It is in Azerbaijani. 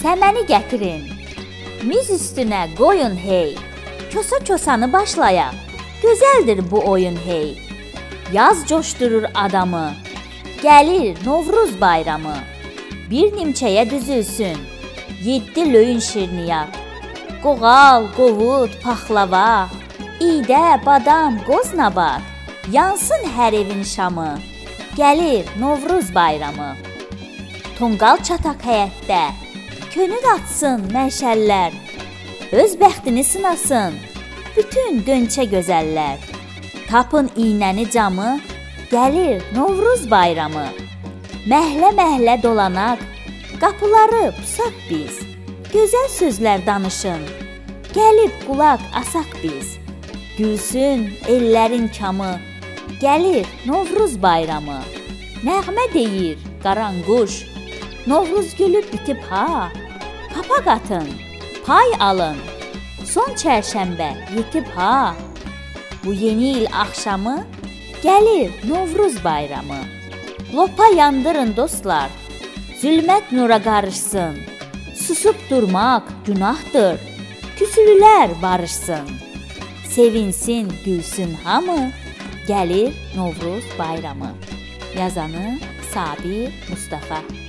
Səməni gətirin, miz üstünə qoyun hey, Kosa-kosanı başlayaq, gözəldir bu oyun hey. Yaz coşdurur adamı, gəlir Novruz bayramı. Bir nimçəyə düzülsün, 7 löyün şirniyat. Qoğal, qovud, paxlava, idə, badam, qoznabat. Yansın hər evin şamı, gəlir Novruz bayramı. Tonqal çataq həyətdə, könül atsın məşəllər. Öz bəxtini sınasın, bütün qönçə gözəllər. Tapın iynəni camı, gəlir Novruz bayramı. Məhlə-məhlə dolanaq, qapıları pusaq biz. Gözəl sözlər danışın, gəlib qulaq asaq biz. Gülsün ellərin kamı, gəlir Novruz bayramı. Nəğmə deyir qaranquş, Novruz gülü bitib ha. Papaq atın, pay alın, son çərşənbə yetib ha. Bu yeni il axşamı, gəlir Novruz bayramı. Lopa yandırın dostlar, zülmət nura qarışsın. Susub durmaq günahdır, küsülülər barışsın. Sevinsin, gülsün hamı, gəlir Novruz bayramı. Yazanı Sabir Mustafa.